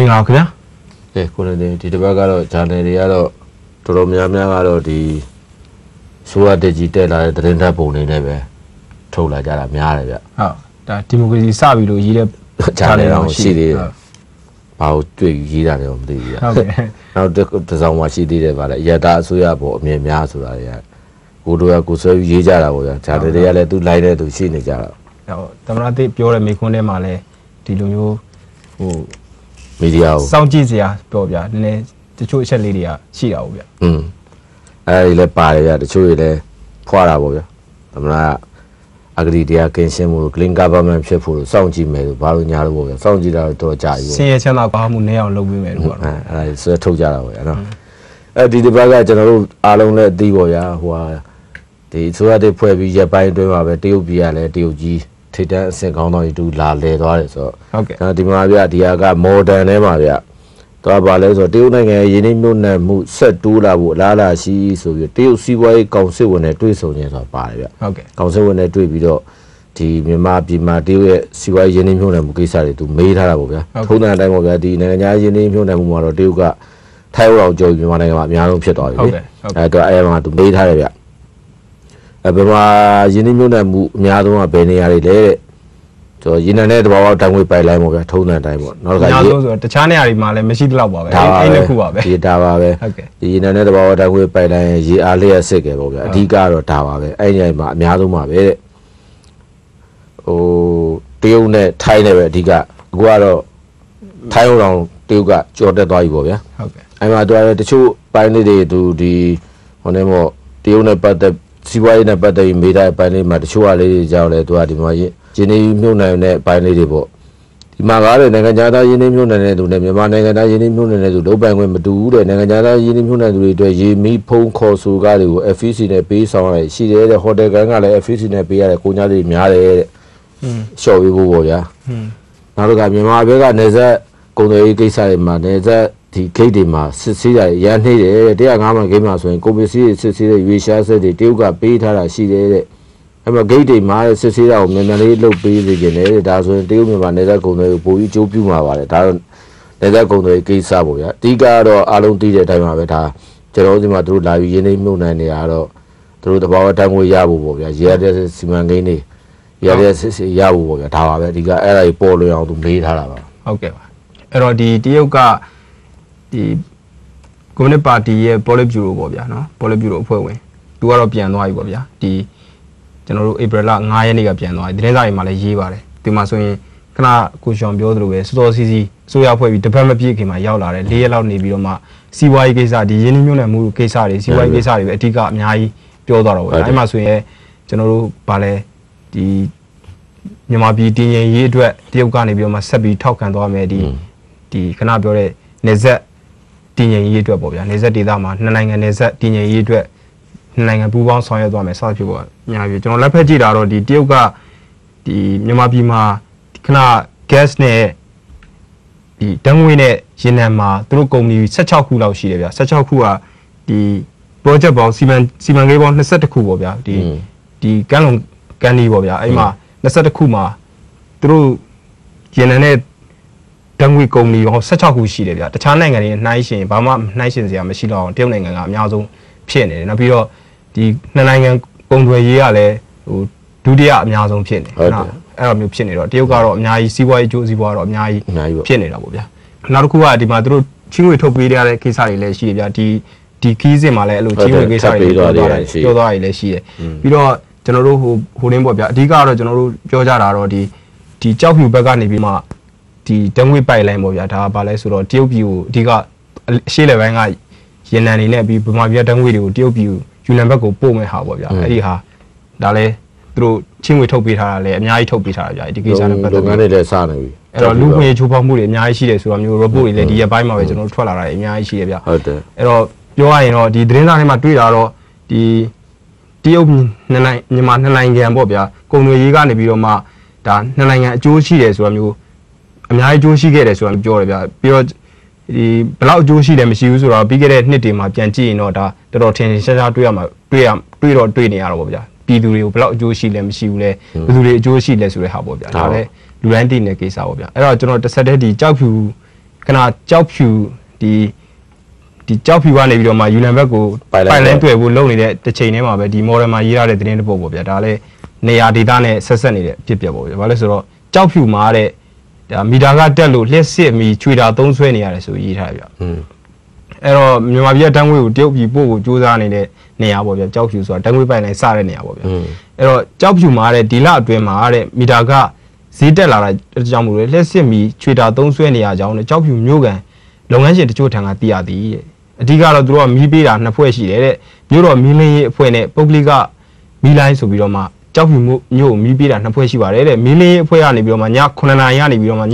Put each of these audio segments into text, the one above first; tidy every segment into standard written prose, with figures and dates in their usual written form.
ngào kìa cô này thì bác cái chả này thì đó tụi mình cái đó thì số digital là trên tháp bồn này về thâu lại chả làm nhà này vậy đã democracy sao bị lỗi gì đấy chả này nó xí đi bảo chuyện gì ra không thì nó được xong mà xí đi đấy vậy giờ ta số ya bộ miền nhà số là vậy cô đôi cô số gì ra là vậy chả này thì là tôi lại đây tôi xí này chả tao nói tiếpပြောlà mấy con này mà này thì luôn vô media sau chi gì à bảo vậy nên chỗ sẽ lấy đi à xí đâu vậy ai lại bài vậy chỗ này khoa là vậy tao nói agridia kinh xem một clean government phía phụ sau chi mấy bao nhiêu nhà rồi sau chi là tôi trả xin nhớ xem nào có một nẻo lâu với mấy rồi sẽ thâu trả rồi nó đi đi bao giờ cho nó alo này đi rồi à hoa thì số là phải bây giờ bài đối mà về tiêu bia là tiêu gì thì đã sẽ có nói đủ là lệ đó rồi so thì mà bây giờ cái modern này mà bây giờ tôi bảo là so tiêu này nghe gì nên muốn là một set đủ là bộ là xí số tiêu xí vậy công sự vấn đề đối số này so bài vậy công sự vấn đề đối bây giờ thì mình mà tiêu cái xí vậy gì nên muốn là một cái sao thì tụi mấy thằng là bộ vậy hôm nay đây một cái thì này nhà gì nên muốn là một mà tiêu cái thay vào rồi mình mà này mà nhà luônဖြစ်rồi tôi em mà tụi mấy thằng vậy bây giờ gì nên muốn là một nhà thôi mà bên này là để cho gì này thì bảo tao ngồi bài lại một cái thâu này đây một nó cái gì rồi tao chán này mà lại mấy xí lâu bảo vậy anh nó khu bảo vậy gì đào vào vậy gì này thì bảo tao ngồi bài lại gì ali sẽ cái bảo vậy đi cả rồi đào vào vậy anh này mà nhà thôi mà vậy tiêu này thay này vậy đi cả qua rồi thay rồi tiêu cả cho để đòi bảo vậy anh mà tôi chú bài này thì hôm nay mà tiêu này bắt đầu xí quay này bắt đầu mấy đại bài này mà chú à lấy giao lại tôi đi mà chỉ nên miêu này bài này đi bộ thì mà cái này cái ta chỉ nên miêu này tụi này mà này cái ta chỉ nên miêu này tụi đâu bài người mà đủ rồi này cái ta chỉ nên miêu này tụi tôi chỉ mi phong khó số cái điều FCC này bị xong rồi xí đấy họ để cái này FCC này bị là cô nhà đi nhà đấy show đi bộ vậy nào rồi cái mà bây giờ này sẽ công ty cái sai mà này sẽ thì cái gì mà xí là hiện nay đấy để anh em cái mà rồi công ty xí là vì sao thì tiêu cả bị thay là xí đấy mà cái gì mà xí là mình này lúc bị gì này đã rồi tiêu mà này sẽ công ty bồi chú biểu mà vậy đã này sẽ công ty cái sao vậy tí cái đó along tí để thay mà vậy ta cho nên mà tôi lại vì này miêu này đó tôi bảo tao ngồi nhà bố vậy giờ để xem cái này giờ để nhà bố vậy tháo vậy tí cái ấy bỏ luôn ông tôi lấy tháo là ok rồi thì tiêu cả thì Communist Partyရဲ့ ပေါ်လစ်ဗျူရိုပေါ့ဗျာနော်ပေါ်လစ်ဗျူရိုအဖွဲ့ဝင်သူကတော့ပြန်သွားပြီပေါ့ဗျာဒီကျွန်တော်တို့ April လ9 ရက်နေ့ကပြန်သွားပြီသတင်းစာတွေမှာလည်းရေးပါတယ်ဒီမှာဆိုရင်ခဏကိုရှောင်ပြောသလိုပဲစောစောစီးစီးစိုးရဖွဲ့ပြီးတစ်ပတ်မပြည့်ခင်မှာရောက်လာတယ်4ရက်လောက်နေပြီးတော့မှစီးပွားရေးကိစ္စဒီရင်းနှီးမြှုပ်နှံမှုကိစ္စတွေစီးပွားရေးကိစ္စတွေပဲအဓိကအများကြီးပြောသွားတော့ပေါ့အဲ့မှာဆိုရင်ကျွန်တော်တို့ဗာလဲဒီမြန်မာပြည်တည်ငြိမ်ရေးအတွက်တရုတ်ကနေပြီးတော့မှဆက်ပြီးထောက်ခံသွားမယ်ဒီခဏပြောတဲ့နေဆက်တည်ငြိမ်ရေးအတွက်ပေါ့ဗျာနေဆက်ဒေသမှာနှစ်နိုင်ငံနေဆက်တည်ငြိမ်ရေးအတွက်နှစ်နိုင်ငံပူးပေါင်းဆောင်ရွက်သွားမယ်စသဖြင့်ပေါ့ညာပြီကျွန်တော်လက်ဖက်ကြည့်တာတော့ဒီတရုတ်ကဒီမြန်မာပြည်မှာခဏ gas နဲ့ဒီဓာတ်ငွေနဲ့ရေနံမှာသူတို့ကုမ္ပဏီ16ခုလောက်ရှိတယ်ဗျာ16ခုကဒီ project ပေါင်းစီမံကိန်းပေါင်း22ခုပေါ့ဗျာဒီကမ်းလွန်ကမ်းဒီပေါ့ဗျာအဲ့မှာ22ခုမှာသူတို့ရေနံနဲ့ဓာတ်ငွေကုမ္ပဏီပေါင်း16ခုရှိတယ်ဗျာတခြားနိုင်ငံတွေနှိုင်းရှင်ဘာမှနှိုင်းရှင်စရာမရှိတော့အောင်တရုတ်နိုင်ငံကအများဆုံးဖြစ်နေတယ်နောက်ပြီးတော့ဒီနှစ်နိုင်ငံကုန်သွယ်ရေးကလည်းဟိုဒုတိယအများဆုံးဖြစ်နေဟုတ်တယ်အဲ့လိုမျိုးဖြစ်နေတော့တရုတ်ကတော့အများကြီးစီးပွားရေးအကျိုးစီးပွားတော့အများကြီးဖြစ်နေတာပေါ့ဗျာနောက်တစ်ခုကဒီမှာသူတို့ချင်းငွေထုတ်ပေးရတဲ့ကိစ္စတွေလည်းရှိတယ်ဗျာဒီခီးစစ်မှာလည်းအဲ့လိုချင်းငွေကိစ္စတွေပြောသွားတယ်လည်းရှိတယ်ပြီးတော့ကျွန်တော်တို့ဟိုရင်းပေါ့ဗျာအဓိကတော့ကျွန်တော်တို့ပြောကြတာတော့ဒီကြောက်ဖြူဘက်ကနေပြီးမှဒီဓာတ်ငွေပိုက်လိုင်းပေါ့ဗျာဒါကဘာလဲဆိုတော့တရုတ်ပြည်ကိုအဓိကအရှေ့လေပိုင်းကရေနံနေနဲ့ပြီးဗမာပြည်ဓာတ်ငွေတွေကိုတရုတ်ပြည်ကိုယူနံဘက်ကိုပို့မဲ့ဟာပေါ့ဗျာအဲ့ဒီဟာဒါလဲသူတို့ချင်းငွေထုတ်ပေးထားတာလည်းအများကြီးထုတ်ပေးထားတာဗျာဒီကိစ္စနဲ့ပတ်သက်လုပ်ငန်းတွေလည်းစနေပြီအဲ့တော့လူ့ခွင့်ရေးချိုးဖောက်မှုတွေအများကြီးရှိတယ်ဆိုတာမျိုး report တွေလည်းဒီရက်ပိုင်းမှာပဲကျွန်တော်တို့ထွက်လာတာအများကြီးရှိတယ်ဗျာဟုတ်တယ်အဲ့တော့ပြောရရင်တော့ဒီသတင်းစာထဲမှာတွေ့တာတော့ဒီတရုတ်မြန်မာနှစ်နိုင်ငံပေါ့ဗျာကုန်သွယ်ရေးကနေပြီးတော့မှဒါနှစ်နိုင်ငံအကျိုးရှိတယ်ဆိုတာမျိုးအများကြီးအကျိုးရှိခဲ့တယ်ဆိုတာပြောတယ်ဗျာပြီးတော့ဒီဘလောက်အကျိုးရှိတယ်မရှိဘူးဆိုတော့ပြီးခဲ့တဲ့နှစ်တွေမှာပြန်ကြည့်ရင်တော့ဒါတော်တော်ထင်ထင်ရှားရှားတွေ့နေရတော့ပေါ့ဗျာပြည်သူတွေကိုဘလောက်အကျိုးရှိလဲမရှိဘူးလဲဘယ်သူတွေအကျိုးရှိလဲဆိုတဲ့ဟာပေါ့ဗျာဒါလည်းလူတိုင်းသိနေတဲ့ကိစ္စပေါ့ဗျာအဲ့တော့ကျွန်တော်တစ်ဆက်တည်းဒီကြောက်ဖြူကကြောက်ဖြူဒီကြောက်ဖြူကနေပြီးတော့မှယူနန်ဘက်ကိုပိုင်လိုင်းတွေ့ဖို့လုပ်နေတဲ့တစ်ချိန်တည်းမှာပဲဒီ model မှာရေးရတဲ့သတင်းတစ်ပုဒ်ပေါ့ဗျာဒါလည်းနေရာဒေသနဲ့ဆက်ဆက်နေတဲ့အဖြစ်ပြပေါ့ဗျာဘာလဲဆိုတော့ကြောက်ဖြူမှာတဲ့ဒါမီတာကတက်လို့လျှက်စစ်မီချွေတာသုံးဆွဲနေရတယ်ဆိုရေးထားဗျာအဲ့တော့မြန်မာပြည်တန်းငွေကိုတရုတ်ပြည်ပို့ကိုစူးစမ်းနေတဲ့နေရာပေါ့ဗျာကြောက်ဖြူဆိုတာတန်းငွေပိုင်လိုင်းစတဲ့နေရာပေါ့ဗျာအဲ့တော့ကြောက်ဖြူမှာတဲ့ဒီလအတွင်းမှာတဲ့မီတာကဈေးတက်လာတာအကြောင်းမို့လဲလျှက်စစ်မီချွေတာသုံးဆွဲနေရကြောင်းနဲ့ကြောက်ဖြူမျိုးကန်လုပ်ငန်းရှင်တချို့ထံကသိရသည်တဲ့အဓိကတော့သူတို့ကမီးပေးတာနှစ်ဖွဲ့ရှိတယ်တဲ့မြို့တော်မီးလင်းရေးအဖွဲ့နဲ့ပုဂ္ဂလိကမီးလိုင်းဆိုပြီးတော့မှကြောက်ဖြူမြို့မီးပေးတာနှစ်ဖွဲ့ရှိပါတယ်တဲ့မီးလင်းရေးအဖွဲ့ကနေပြီးတော့မှည9နာရီကနေပြီးတော့မှည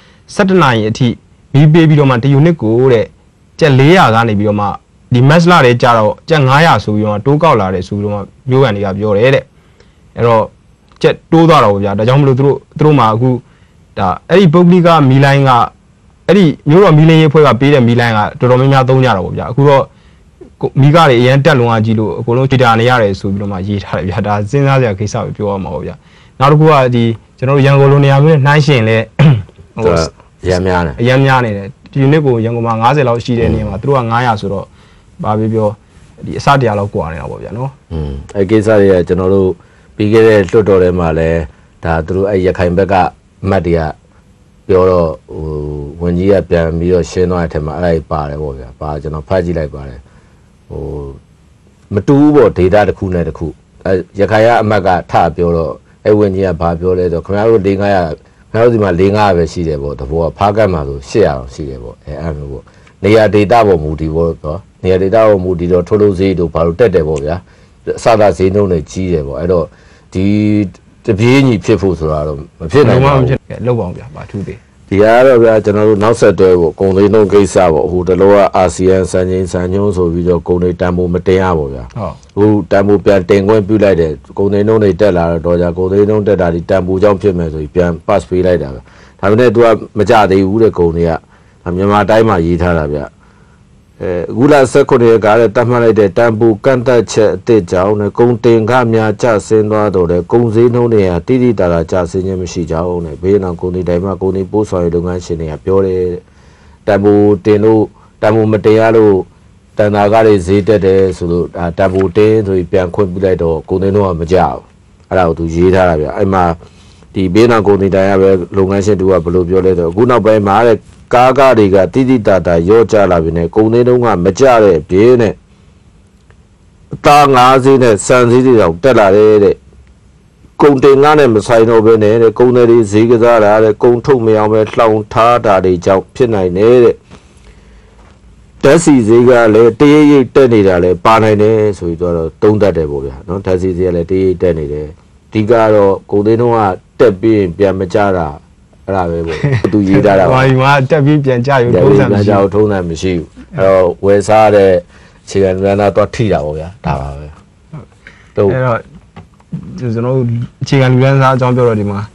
17နာရီအထိမီးပေးပြီးတော့မှတယူနစ်ကိုတဲ့ကျက်400ကနေပြီးတော့မှဒီမက်စလာတွေကြတော့ကျက်900ဆိုပြီးတော့တိုးကောက်လာတယ်ဆိုပြီးတော့မှမျိုးကန်တွေကပြောတယ်တဲ့အဲ့တော့ကျက်တိုးသွားတော့ဗျာဒါကြောင့်မလို့သူတို့မှာအခုဒါအဲ့ဒီပုဂ္ဂလိကမီးလိုင်းကအဲ့ဒီမျိုးတော်မီးလင်းရေးအဖွဲ့ကပေးတဲ့မီးလိုင်းကတော်တော်များများသုံးကြတော့ဗျာအခုတော့မီးကားတွေအရင်တက်လွန်အားကြီးလို့အကုန်လုံးခြေတာနေရတယ်ဆိုပြီးတော့မှရေးထားတယ်ဗျာဒါစဉ်းစားစရာကိစ္စပဲပြောရမှာပေါ့ဗျာနောက်တစ်ခုကဒီကျွန်တော်တို့ရန်ကုန်လိုနေရာမျိုးနဲ့နှိုင်းရှင်လဲဟိုရမ်းများတယ်အရင်များနေတယ်ဒီယူနစ်ကိုရန်ကုန်မှာ90လောက်ရှိတဲ့နေရာမှာသူတို့က900ဆိုတော့ဘာပြောဒီအစတရားလောက်ကွာနေတာပေါ့ဗျာနော်အဲ့ကိစ္စတွေကကျွန်တော်တို့ပြီးခဲ့တဲ့လွှတ်တော်ထဲမှာလဲဒါသူတို့အဲ့ရခိုင်ဘက်ကအမတ်တွေကပြောတော့ဟိုဝန်ကြီးကပြန်ပြီးတော့ရှင်းသွားတဲ့အထက်မှာအဲ့ဒါပါတယ်ပေါ့ဗျာပါကျွန်တော်ဖတ်ကြည့်လိုက်ပါတယ်ဟိုမတူဘူးပေါ့ data တစ်ခုနဲ့တစ်ခုရခိုင်ကအမတ်ကထပြောတော့အဲ့ဝန်ကြီးကဘာပြောလဲဆိုခင်ဗျားတို့4-500ခင်ဗျားတို့ဒီမှာ4-500ပဲရှိတယ်ပေါ့တဘောကဖားကတ်မှာဆို800အောင်ရှိတယ်ပေါ့အဲ့လိုပေါ့နေရာ data ပေါ်မူတည်ပေါ့နော်နေရာ data ပေါ်မူတည်တော့ထုတ်လို့ဈေးတို့ဘာလို့တက်တယ်ပေါ့ဗျာအစသာဈေးနှုန်းတွေကြီးတယ်ပေါ့အဲ့တော့ဒီတပြေးညီဖြစ်ဖို့ဆိုတာတော့မဖြစ်နိုင်ဘူးလောက်ပါအောင်ဗျာဘာထူးသေးဒီကတော့ဗျာကျွန်တော်တို့နောက်ဆက်တွဲပေါ့ကုန်သိန်းလုံးကိစ္စပေါ့ဟိုတလောကအာဆီယံစံချိန်စံညွှန်းဆိုပြီးတော့ကုန်တွေတန်ဖိုးမတင်ရပါဗျာဟုတ်ဟိုတန်ဖိုးပြန်တင်ခွင့်ပြုလိုက်တယ်ကုန်သိန်းလုံးတွေတက်လာတော့ကြာကုန်သိန်းလုံးတက်တာဒီတန်ဖိုးကြောင့်ဖြစ်မယ်ဆိုပြီးပြန် pass ပေးလိုက်တာဗျာဒါပေမဲ့ तू ကမကြသေးဘူးတဲ့ကုန်တွေကမြန်မာတိုင်းမှာရေးထားတာဗျာအခုလာ19ရက်ကားတဲ့တတ်မှတ်လိုက်တဲ့တန်ဖိုးကန့်သက်ချက်အစ်စ်ကြောင့်နဲ့ကုန်တင်ခများကျဆင်းသွားတော့တဲ့ကုန်စည်နှုန်းတွေဟာတိတိတသာကျဆင်းခြင်းမရှိကြောင်းနဲ့ဘေးနောက်ကုန်တွေတိုင်းမှာကုန်တွေပို့ဆောင်ရေးလုပ်ငန်းရှင်တွေကပြောတယ်တန်ဖိုးတင်လို့တန်ဖိုးမတင်ရလို့တန်တာကားတွေဈေးတက်တယ်ဆိုလို့တန်ဖိုးတင်ဆိုပြီးပြန်ခွင့်ပြုလိုက်တော့ကုန်တွေတော့မကြဘူးအဲ့ဒါကိုသူရေးထားတာဗျအဲ့မှာဒီဘေးနောက်ကုန်တွေတိုင်းကပဲလုပ်ငန်းရှင်တူကဘယ်လိုပြောလဲဆိုအခုနောက်ပိုင်းမှာတဲ့ကားတွေကတိတိတသာရော့ကျလာပြီနဲ့ကုန်သေးတုံးကမကြတဲ့ပြင်းနဲ့အသားငါးစည်းနဲ့စံစည်းတွေတော့တက်လာတယ်တဲ့ကုန်တင်ငါးနဲ့မဆိုင်တော့ဘဲနဲ့တဲ့ကုန်တွေဈေးကစားတာတဲ့ကုန်ထုတ်မအောင်ပဲလှောင်ထားတာတွေကြောင့်ဖြစ်နိုင်တယ်တဲ့ဓာတ်စီဈေးကလည်းတရိပ်ရိပ်တက်နေတာလည်းပါနိုင်တယ်ဆိုပြီးတော့သုံးတတ်တယ်ပေါ့ဗျာနော်ဓာတ်စီဈေးကလည်းတရိပ်တက်နေတယ်ဒီကတော့ကုန်သေးတုံးကတက်ပြီးပြန်မကြတာအဲ့ဒါပဲပေါ့သူရေးထားတာပါဒီမှာတက်ပြီးပြန်ကြရုံထုံးစံမရှိဘူးထုံးစံမရှိဘူးအဲ့တော့ဝယ်စားတဲ့ခြေခံလမ်းသားတော့ထိတာပေါ့ဗျာဒါပါပဲအဲ့တော့ကျွန်တော်ခြေခံလူလန်းစားအကြောင်းပြောတော့ဒီမှာ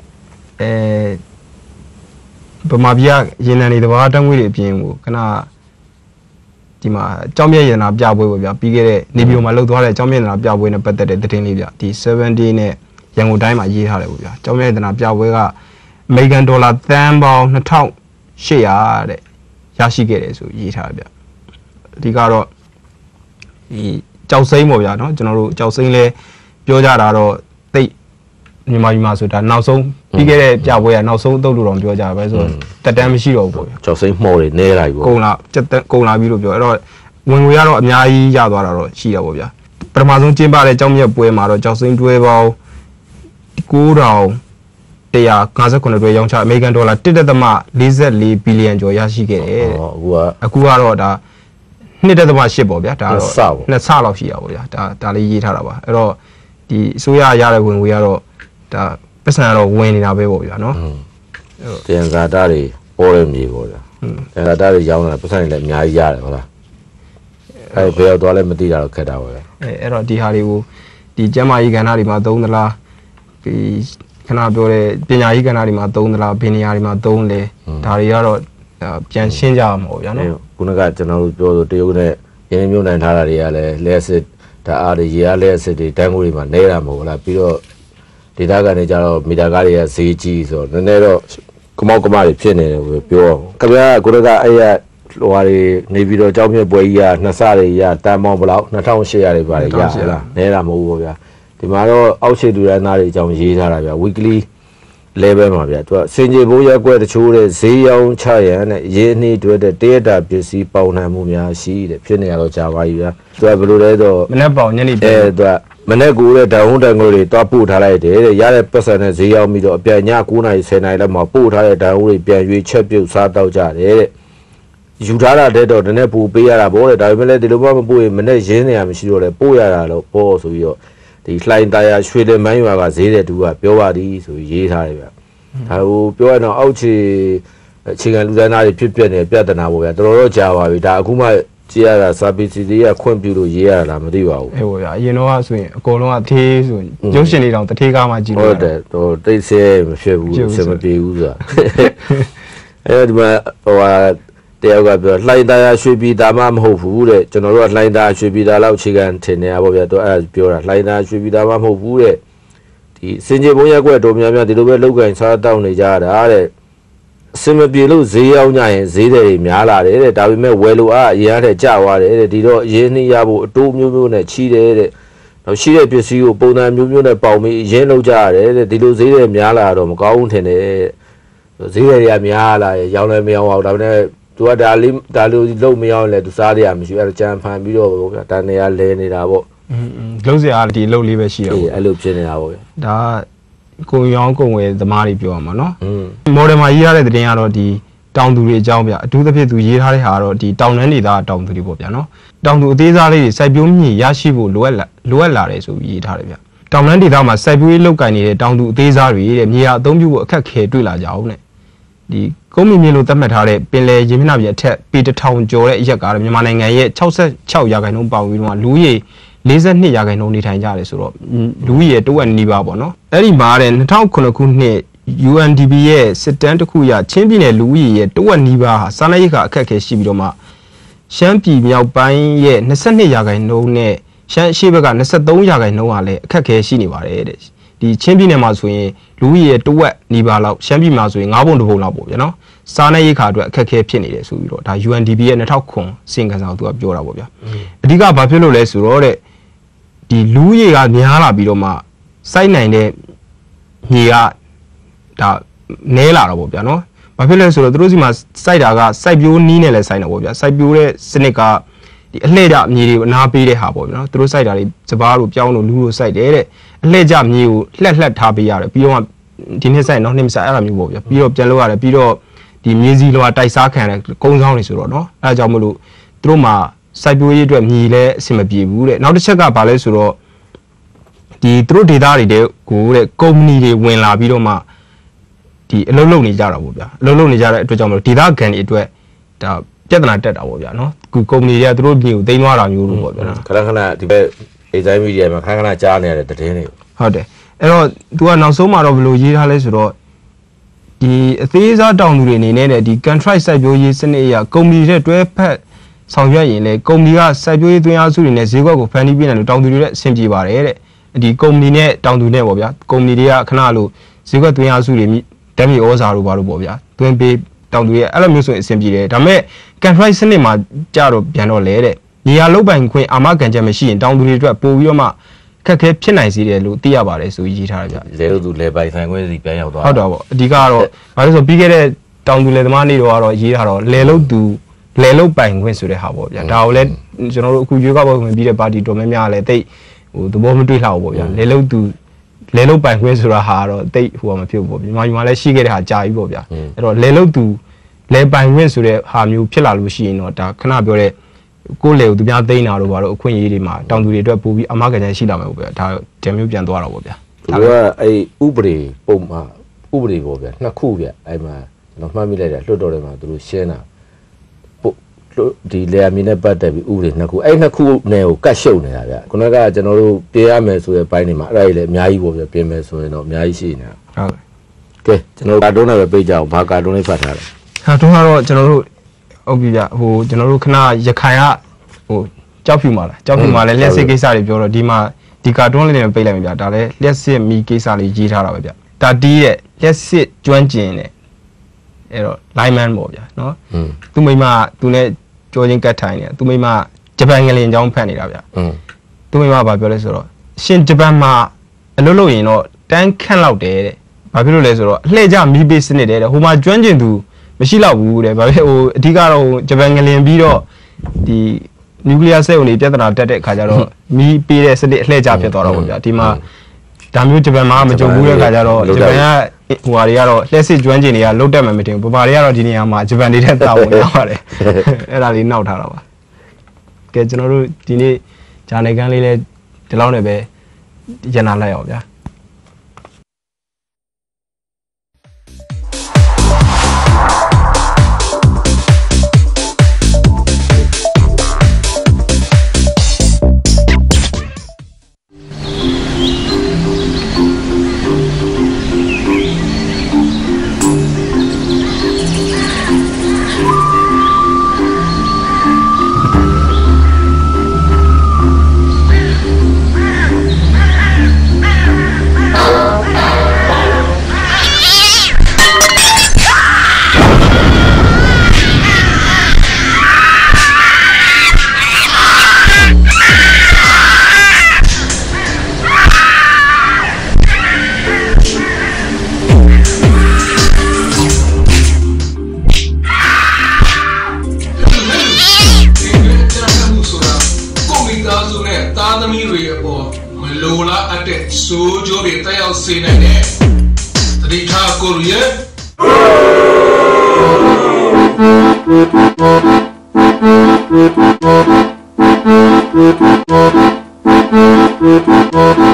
ဗမာပြည်ကရေနံတွေတဘာတန်းငွေတွေအပြင်ကိုခဏဒီမှာကြောင်းမြတ်ရတနာပြပွဲပေါ့ဗျာပြီးခဲ့တဲ့နေပြည်တော်မှာလှုပ်သွားတဲ့ကြောင်းမြတ်ရတနာပြပွဲနဲ့ပတ်သက်တဲ့သတင်းလေးဗျာဒီ70နဲ့ရန်ကုန်တိုင်းမှာရေးထားတယ်ပေါ့ဗျာကြောင်းမြတ်ရတနာပြပွဲကအမေရိကန်ဒေါ်လာသန်းပေါင်း2800တဲ့ရရှိခဲ့တယ်ဆိုရေးထားဗျအဓိကတော့ဒီကြောက်စိမ့်ပေါ့ဗျာနော်ကျွန်တော်တို့ကြောက်စိမ့်လဲပြောကြတာတော့တိတ်မြန်မာပြည်မှာဆိုတာနောက်ဆုံးပြီးခဲ့တဲ့ပြပွဲကနောက်ဆုံးအသုတ်လို့တော့ပြောကြပဲဆိုတက်တန်းမရှိတော့ဘူးပေါ့ဗျာကြောက်စိမ့်မှော်တွေနဲလာပြီပေါ့ကုန်လာပြီလို့ပြောအဲ့တော့ဝင်ငွေကတော့အများကြီးရသွားတာတော့ရှိတာပေါ့ဗျာပထမဆုံးကျင်းပတဲ့ကြောင်းမြတ်ပွဲမှာတော့ကြောက်စိမ့်တွဲပေါင်း1,159တွဲရောင်းချအမေရိကန်ဒေါ်လာ1.44ဘီလီယံကျော်ရရှိခဲ့တယ်အခုကတော့ဒါ2.8ပေါ့ဗျာဒါတော့နှစ်ဆလောက်ရှိတာပေါ့ဗျာဒါလေးရေးထားတာပါအဲ့တော့ဒီအစိုးရရတဲ့ဝင်ငွေကတော့ဒါပတ်စံကတော့ဝင်နေတာပဲပေါ့ဗျာနော်တန်ဇာတာတွေပေါ်ရမြေပေါ့ဗျာတန်ဇာတာတွေရောင်းတာပတ်စံတွေလည်းအများကြီးရတယ်ဟုတ်လားအဲ့ဘယ်တော့လဲမသိတာတော့ခက်တာပေါ့ဗျာအဲ့တော့ဒီဟာတွေကိုဒီကျန်းမာရေးကဏ္ဍတွေမှာသုံးသလားဒီခဏပြောတဲ့ပညာရေးကဏ္ဍတွေမှာသုံးသလားဘယ်နေရာတွေမှာသုံးလဲဒါတွေကတော့ပြန်ရှင်းကြမှာပေါ့ဗျာနော်ခုနကကျွန်တော်တို့ပြောဆိုတရုတ်နဲ့ရင်းနှီးမြှုပ်နှံထားတာတွေကလည်းလက်စစ်ဓာတ်အားတွေရေအားလက်စစ်တွေတန်းကိုတွေမှာနဲတာမဟုတ်လားပြီးတော့ဒေတာကနေကြတော့မီတာကားတွေကဈေးကြီးဆိုတော့နည်းနည်းတော့ကမောက်ကမတွေဖြစ်နေတယ်ပြောခင်ဗျာကိုရကအဲ့ရဟိုဟာတွေနေပြီးတော့ကြောင်းမြက်ပွဲကြီးကနှစ်ဆတွေရတန်ပေါင်းဘလောက်2800တွေပါတယ်ရလားနဲတာမဟုတ်ဘူးဗျာဒီမှာတော့အောက်ခြေလူရန်သားတွေအကြောင်းရေးထားတာဗျာ weekly level မှာဗျာသူကစင်ကြေဘိုးရက်ွက်တချို့တဲ့ဈေးရောင်းချရန်နဲ့ရေးနှီးတွေ့တဲ့တရက်တာပစ္စည်းပေါနှံမှုများရှိတဲ့ဖြစ်နေရတော့ကြာပါပြီဗျာသူကဘယ်လိုလဲတော့မနေ့ပေါညနေသူကမနေ့ကူတဲ့တောင်ဟုန်တန်ကိုတွေတွားပို့ထားလိုက်တယ်တဲ့ရတဲ့ပတ်စံနဲ့ဈေးရောက်ပြီးတော့အပြန်ည9နာရီ10နာရီလောက်မှာပို့ထားတဲ့တောင်ဟုန်တွေပြန်ရွေးချက်ပြုတ်စားတော့ကြတယ်တဲ့ယူထားတာတဲ့တော့တနေ့ပူပေးရတာဗောတဲ့ဒါပေမဲ့လည်းဒီလိုမှမပို့ရင်မနေ့ရင်းနေရမရှိတော့လေပို့ရတာတော့ပေါ့ဆိုပြီးတော့ဒီလှိုင်တာယာရွှေတယ်မိုင်းရွာကဈေးတဲ့သူကပြောပါသည်ဆိုပြီးရေးထားတယ်ဗျဒါဟိုပြောရတော့အောက်ခြေအခြေခံလူသားသားတွေဖြစ်ပြနေပြဿနာပေါ့ဗျာတော်တော်ကြာပါပြီဒါအခုမှကြည့်ရတာစာပေစီတွေကခွင့်ပြုလို့ရေးရတာမသိပါဘူးအေးပေါ့ဗျာအရင်တော့ဆိုရင်အကုန်လုံးကထေးဆိုရင်ရုပ်ရှင်တွေတောင်တထေးကားမှကြည့်လို့ဟုတ်တယ်ဟိုတိတ်ဆဲမဖြစ်ဘူးစမပြေဘူးဆိုတာအဲဒီမှာဟိုဟာတယောက်ကပြောလှိုင်သားရွှေပြည်သားမှမဟုတ်ဘူးတဲ့ကျွန်တော်တို့ကလှိုင်သားရွှေပြည်သားလောက်အခြေခံထင်နေရပါဗျာသူအဲ့ဒါပြောတာလှိုင်သားရွှေပြည်သားမှမဟုတ်ဘူးတဲ့ဒီစင်ကြေဘုံရက်ွက်တော်များများဒီလိုပဲလောက်ကင်စားတောက်နေကြတာတဲ့အစင်မပြေလို့ဈေးရောက်ကြရင်ဈေးတွေများလာတယ်တဲ့ဒါပေမဲ့ဝယ်လို့အရင်ကတည်းကကျသွားတယ်တဲ့ဒီတော့ရင်းနှီးရဖို့အတိုးမျိုးမျိုးနဲ့ချီးတယ်တဲ့နောက်ရှိတဲ့ပစ္စည်းကိုပုံစံမျိုးမျိုးနဲ့ပေါင်ပြီးရင်းလောက်ကြရတယ်တဲ့ဒီလိုဈေးတွေများလာတော့မကောင်းဘူးထင်တယ်ဈေးတွေကများလာရရောင်းလည်းမရောင်းအောင်ဒါပေမဲ့သူကဒါလိုလုံးမရောင်းလဲသူစားရမရှိအဲ့ဒါကြံဖန်ပြီးတော့ဗျာတန်နေရလဲနေတာပေါ့လုံးစရာဒီအလုပ်လေးပဲရှိရပေါ့အဲ့လိုဖြစ်နေတာပေါ့ဗျာဒါကိုရောင်းကုန်ဝယ်သမားတွေပြောရမှာနော်မော်ဒယ်မှာရေးထားတဲ့သတင်းကတော့ဒီတောင်သူတွေအကြောင်းဗျအထူးသဖြင့်သူရေးထားတဲ့ဟာကတော့ဒီတောင်တန်းဒေသတောင်သူတွေပေါ့ဗျာနော်တောင်သူအသေးစားလေးတွေစိုက်ပျိုးမြေရရှိဖို့လိုအပ်လာတယ်ဆိုပြီးရေးထားတယ်ဗျတောင်တန်းဒေသမှာစိုက်ပျိုးရေးလုပ်ကိုင်နေတဲ့တောင်သူအသေးစားတွေတဲ့မြေယာအသုံးပြုဖို့အခက်ခဲတွေ့လာကြအောင်တဲ့ဒီကုန်းမြင့်မြေလို့သတ်မှတ်ထားတဲ့ပင်လယ်ရေမျက်နှာပြင်အထက်ပေ1000ကျော်တဲ့အရက်ကားမြန်မာနိုင်ငံရဲ့66%ပါဝင်ပြီးတော့လူဦးရေ42%နေထိုင်ကြတယ်ဆိုတော့လူဦးရေတဝက်နီးပါးပေါ့နော်အဲ့ဒီမှာတဲ့2009ခုနှစ် UNDP ရဲ့စစ်တမ်းတစ်ခုအရချင်းပြည်နယ်လူဦးရေရဲ့တဝက်နီးပါးဟာစားနပ်ရိက္ခာအခက်အခဲရှိပြီးတော့မှရှမ်းပြည်မြောက်ပိုင်းရဲ့22%နဲ့ရှမ်းအရှေ့ဘက်က23%ဟာလည်းအခက်အခဲရှိနေပါတယ်တဲ့ဒီချင်းပြည်နယ်မှာဆိုရင်လူဦးရေတဝက်နီးပါးလောက်ရှမ်းပြည်မှာဆိုရင်9ပုံတစ်ပုံလောက်ပေါ့ဗျာနော်စားနပ်ရိက္ခာအတွက်အခက်အခဲဖြစ်နေတယ်ဆိုပြီးတော့ဒါ UNDP ရဲ့2009စီရင်ခံစာကိုသူကပြောတာပေါ့ဗျာအဓိကဘာဖြစ်လို့လဲဆိုတော့တဲ့ဒီလူဦးရေကများလာပြီးတော့မှစိုက်နိုင်တဲ့မြေကဒါနဲလာတော့ပေါ့ဗျာနော်ဘာဖြစ်လဲဆိုတော့သူတို့စီမှာစိုက်တာကစိုက်ပျိုးနီးနဲ့လည်းစိုက်နေပေါ့ဗျာစိုက်ပျိုးတဲ့စနစ်ကဒီအလှည့်ကျမြေတွေကိုအနာပေးတဲ့ဟာပေါ့ဗျာနော်သူတို့စိုက်တာတွေစပားတို့ပြောင်းတို့လူတို့စိုက်တယ်တဲ့အလှည့်ကျမြေကိုလှက်ထားပေးရတယ်ပြီးတော့မှဒီနှစ်စိုက်နောက်နှစ်မစိုက်အဲ့လိုမျိုးပေါ့ဗျာပြီးတော့ပြန်လုပ်ရတယ်ပြီးတော့ဒီမြေစီလွာတိုက်စားခံတဲ့ကုန်းဆောင်တွေဆိုတော့နော်အဲ့ဒါကြောင့်မလို့သူတို့မှာစိုက်ပျိုးရေးအတွက်မြေလည်းအဆင်မပြေဘူးတဲ့နောက်တစ်ချက်ကဘာလဲဆိုတော့ဒီသူတို့ဒေတာတွေတဲ့ကိုတဲ့ကုမ္ပဏီတွေဝင်လာပြီးတော့မှဒီအလုပ်လုပ်နေကြတာပေါ့ဗျာအလုပ်လုပ်နေကြတဲ့အတွက်ကြောင့်မလို့ဒေတာကန်တွေအတွက်ဒါပြဿနာတက်တာပေါ့ဗျာနော်ကုမ္ပဏီတွေကသူတို့မြေကိုသိမ်းသွားတာမျိုးလို့ပေါ့ဗျာခဏဒီဘက်အေဇိုင်းမီဒီယာမှာခဏကြားနေရတဲ့သတင်းတွေဟုတ်တယ်အဲ့တော့ तू ကနောက်ဆုံးမှာတော့ဘယ်လိုရေးထားလဲဆိုတော့ဒီအသေးစားတောင်သူတွေအနေနဲ့ဒီ contract စိုက်ပျိုးရေးစနစ်အရကုမ္ပဏီတွေတွဲဖက်ဆောင်ရွက်ရင်လေကုမ္ပဏီကစိုက်ပျိုးရေးသွင်းအားစုတွေနဲ့ဈေးကွက်ကိုဖန်တီးပေးနိုင်လို့တောင်သူတွေလည်းအဆင်ပြေပါတယ်တဲ့ဒီကုမ္ပဏီနဲ့တောင်သူနဲ့ပေါ့ဗျာကုမ္ပဏီတွေကခဏလို့ဈေးကွက်သွင်းအားစုတွေဓာတ်မြေဩဇာတို့ဘာလို့ပေါ့ဗျာသွင်းပေးတောင်သူတွေအဲ့လိုမျိုးဆိုရင်အဆင်ပြေတယ်ဒါပေမဲ့ contract စနစ်မှာကြတော့ပြန်တော့လေတဲ့နေရာလုတ်ပိုင်ခွင့်အာမခံချက်မရှိရင်တောင်သူတွေအတွက်ပို့ပြီးတော့မှခက်ခဲဖြစ်နိုင်စေတယ်လို့သိရပါတယ်ဆိုရေးထားတယ်ဗျလေလို့သူလေပိုင်ဆိုင်ခွင့်စီပြန်ရောက်သွားဟုတ်တော့ပေါ့အဓိကတော့ဘာလို့ဆိုပြီးခဲ့တဲ့တောင်သူလေသမားနေတော့ကတော့ရေးထားတော့လေလို့သူလေလုတ်ပိုင်ခွင့်ဆိုတဲ့ဟာပေါ့ဗျာဒါကိုလည်းကျွန်တော်တို့အခုရွေးကောက်ပွဲဝင်ပြီးတဲ့ပါတီတော်များများလည်းတိတ်ဟိုသဘောမတွေ့လှဘူးပေါ့ဗျာလေလုတ်သူလေလုတ်ပိုင်ခွင့်ဆိုတာဟာတော့တိတ်ဟိုမဖြစ်ဘူးပေါ့မြန်မာပြည်မှာလည်းရှိခဲ့တဲ့ဟာကြာပြီပေါ့ဗျာအဲ့တော့လေလုတ်သူလေပိုင်ခွင့်ဆိုတဲ့ဟာမျိုးဖြစ်လာလို့ရှိရင်တော့ဒါခဏပြောတဲ့ကိုယ်လေကိုသူများသိမ်းတာတို့ဘာလို့အခွင့်အရေးတွေမှာတောင်သူတွေအတွက်ပို့ပြီးအမကန်ချင်ရှိလာမယ်ပေါ့ဗျာဒါတံမျိုးပြန်သွားတာပေါ့ဗျာသူကအဲ့ဥပဒေပုံမှာဥပဒေပေါ့ဗျာနှစ်ခုဗျအဲ့မှာကျွန်တော်မှတ်မိလိုက်တာလွှတ်တော်ထဲမှာသူတို့ရှင်းတာဒီလေယာဉ်နဲ့ပတ်သက်ပြီးဥပဒေနှစ်ခုအဲ့နှစ်ခုနဲ့ကိုကတ်ရှုပ်နေတာဗျခုနကကျွန်တော်တို့ပြင်ရမယ်ဆိုတဲ့ဘိုင်းတွေမှာအဲ့ဒါကြီးလည်းအများကြီးပေါ့ဗျပြင်မယ်ဆိုရင်တော့အများကြီးရှိနေတာဟုတ်ကဲကျွန်တော်ကာတွန်းနဲ့ပဲပြေးကြအောင်ဘာကာတွန်းလေးဖတ်ထားလဲကာတွန်းကတော့ကျွန်တော်တို့ဟုတ်ပြီဗျဟိုကျွန်တော်တို့ခဏရခိုင်ကဟိုကြောက်ဖြူမှာလားကြောက်ဖြူမှာလည်းလျှက်စစ်ကိစ္စတွေပြောတော့ဒီမှာဒီကာတွန်းလေးနဲ့ပိတ်လိုက်ပြီဗျဒါလည်းလျှက်စစ်မီကိစ္စလေးရေးထားတာပဲဗျဒါတီးတဲ့လျှက်စစ်ကျွမ်းကျင်တဲ့အဲ့တော့ lineman ပေါ့ဗျာနော်သူမိမသူနဲ့ကြောချင်းကတ်ထိုင်နေသူမိမဂျပန်ငလင်အကြောင်းဖတ်နေတာဗျာသူမိမဘာပြောလဲဆိုတော့ရှင်ဂျပန်မှာအလုပ်လုပ်ရင်တော့တန်းခန့်လောက်တယ်တဲ့ဘာဖြစ်လို့လဲဆိုတော့အလှည့်ကျမီးပေးစနစ်တဲ့ဟိုမှာကျွမ်းကျင်သူမရှိတော့ဘူးတဲ့ဘာဖြစ်ဟိုအဓိကတော့ဂျပန်ငလင်ပြီးတော့ဒီနျူကလ িয়ার စက်အုံတွေပြဿနာတက်တဲ့အခါကျတော့မီးပေးတဲ့စနစ်အလှည့်ကျဖြစ်သွားတော့ဗျာဒီမှာဒါမျိုးဂျပန်မှာမကြုံဘူးတဲ့အခါကျတော့ဂျပန်ကဟိုဟာတွေကတော့လက်စစ်ကျွမ်းကျင်တွေကလုတ်တက်မှမတင်ဘူးဗမာတွေကတော့ဒီနေရာမှာဂျပန်တွေထက်တာဝန်ရပါတယ်အဲ့ဒါလေးနောက်ထားတာပါကဲကျွန်တော်တို့ဒီနေ့ဂျာနယ်ကန်းလေးလဲဒီလောက်နဲ့ပဲရနာလိုက်အောင်ဗျာဆိုးကျိုးတွေတက်ရောက်စေနိုင်တဲ့သတိထားကိုရရဲ့